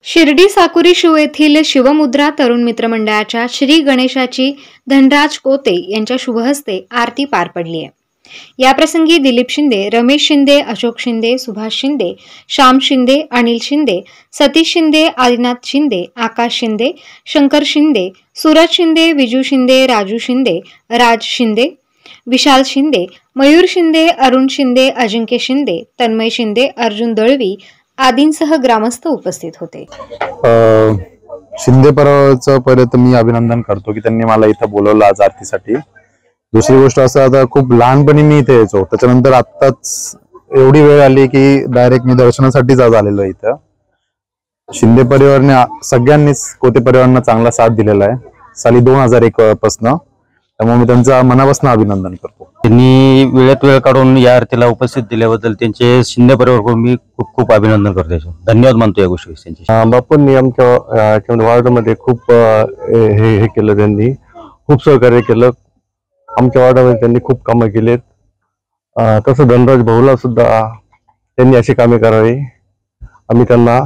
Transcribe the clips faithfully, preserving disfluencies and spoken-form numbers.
शिर्डी साकुरी शिव येथील शिवमुद्रा तरुण मित्र मंडळाच्या श्री गणेशाची धनराज कोते यांच्या शुभहस्ते आरती पार पडली आहे। या प्रसंगी दिलीप शिंदे, रमेश शिंदे, अशोक शिंदे, सुभाष शिंदे, श्याम शिंदे, अनिल शिंदे, सतीश शिंदे, आदिनाथ शिंदे, आकाश शिंदे, शंकर शिंदे, सूरज शिंदे, विजू शिंदे, राजू शिंदे, राज शिंदे, विशाल शिंदे, मयूर शिंदे, अरुण शिंदे, अजिंक्य शिंदे, तन्मय शिंदे, अर्जुन दळवी आदींसह ग्रामस्थ उपस्थित होते। शिंदे परिवाराचं परत मी अभिनंदन करतो की त्यांनी मला इथं बोलवलं आज आरतीसाठी। दुसरी गोष्ट असं, आता खूप लहानपणी मी इथे यायचो, त्याच्यानंतर आत्ताच एवढी वेळ आली की डायरेक्ट मी दर्शनासाठीच आज आलेलो आहे इथं। शिंदे परिवाराने सगळ्यांनीच कोते परिवारांना चांगला साथ दिलेला आहे साली दोन हजार एक पासून, त्यामुळे मी त्यांचा मनापासून अभिनंदन करतो। त्यांनी वेळेत वेळ काढून या आरतीला उपस्थित दिल्याबद्दल त्यांचे शिंदे परिवाराकडून मी खूप खूप अभिनंदन करतो, धन्यवाद मानतो या गोष्टी त्यांचे। बापूंनी आमच्या वार्डामध्ये खूप हे हे केलं, त्यांनी खूप सहकार्य केलं, आमच्या वार्डामध्ये त्यांनी खूप कामं केलेत। तसं धनराज भाऊला सुद्धा त्यांनी अशी कामे करावी, आम्ही त्यांना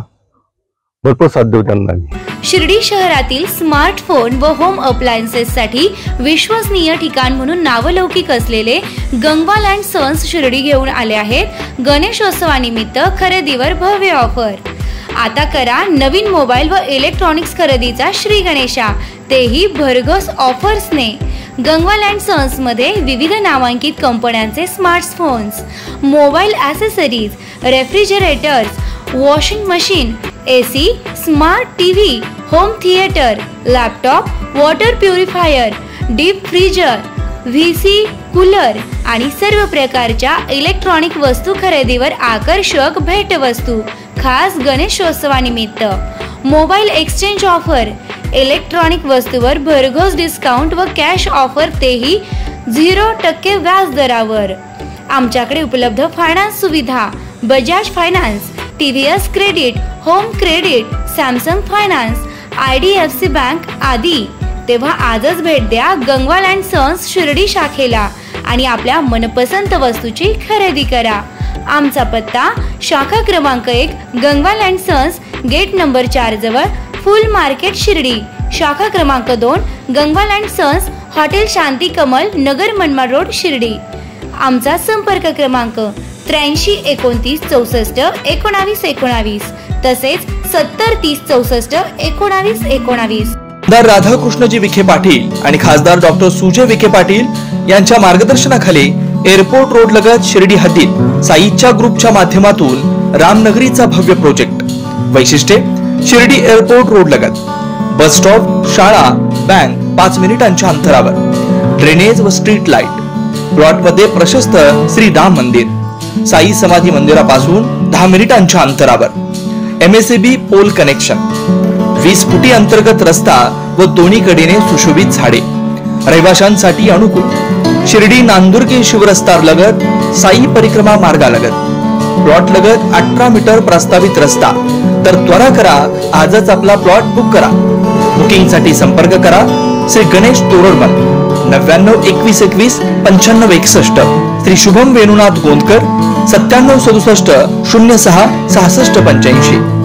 भरपूर साथ देऊ त्यांना। शिर्डी शहरातील स्मार्टफोन व होम अप्लायन्सेस साठी विश्वसनीय ठिकाण म्हणून नावलौकिक असलेले गंगवाल अँड सन्स शिर्डी घेऊन आले आहेत गणेशोत्सवानिमित्त खरेदीवर भव्य ऑफर। आता करा नवीन मोबाईल व इलेक्ट्रॉनिक्स खरेदीचा श्री गणेशा, तेही भरघोस ऑफर्सने। गंगवाल अँड सन्स मध्ये विविध नामांकित कंपन्यांचे smartphones, mobile accessories, refrigerators, washing machine, AC, smart TV, home theatre, laptop, water purifier, deep freezer, VC, cooler आणि सर्व प्रकारच्या इलेक्ट्रॉनिक वस्तू खरेदीवर आकर्षक भेटवस्तू खास गणेशोत्सवानिमित्त। मोबाईल एक्सचेंज ऑफर, इलेक्ट्रॉनिक वस्तूवर भरघोस डिस्काउंट व कॅश ऑफर, तेही झिरो टक्के व्याज दरावर। आमच्याकडे उपलब्ध फायनान्स सुविधा, Bajaj finance, TVS credit, home credit, Samsung finance, IDFC bank आदी। तेव्हा आजच भेट द्या गंगवाल अँड सन्स शिर्डी शाखेला आणि आपल्या मनपसंत वस्तूची खरेदी करा। आमचा पत्ता शाखा क्रमांक एक, Gangwal and sons, gate number चार जवळ, फुल मार्केट शिर्डी। शाखा क्रमांक दोन, Gangwal and sons, hotel Shanti Kamal, Nagar Manmad road Shirdi. आमचा संपर्क क्रमांक त्र्याऐंशी एकोणतीस चौसष्ट एकोणावीस एकोणावीस, तसेच सत्तर तीस चौसष्ट एकोणावीस एकोणावीस। खासदार राधाकृष्णजी विखे पाटील आणि खासदार डॉक्टर सुजय विखे पाटील यांच्या मार्गदर्शनाखाली एअरपोर्ट रोड लगत शिर्डी हद्दीत साईच्या ग्रुपच्या माध्यमातून रामनगरीचा भव्य प्रोजेक्ट। वैशिष्ट्ये, शिर्डी एअरपोर्ट रोड लगत बस स्टॉप, शाळा, बँक पाच मिनिटांच्या अंतरावर, ड्रेनेज व स्ट्रीट लाईट, प्लॉट मध्ये प्रशस्त श्री राम मंदिर, साई समाधी मंदिरापासून दहा मिनिटांच्या अंतरावर, एमएसएबी पोल कनेक्शन, वीस फुटी अंतर्गत रस्ता व दोन्ही कडेने सुशोभित झाडे, रहिवाशांसाठी अनुकूल। शिर्डी नांदुर्गे शिवरस्तार लगत साई परिक्रमा मार्गालगत, प्लॉट लगत अठरा मीटर प्रस्तावित रस्ता। तर त्वरा करा, आजच आपला प्लॉट बुक करा। बुकिंग साठी संपर्क करा श्री गणेश तोरडमल, नव्याण्णव एकवीस एकवीस पंच्याण्णव एकसष्ट, श्री शुभम वेणुनाथ गोंदकर, सत्त्याण्णव सदुसष्ट शून्य सहा सहासष्ट पंच्याऐंशी।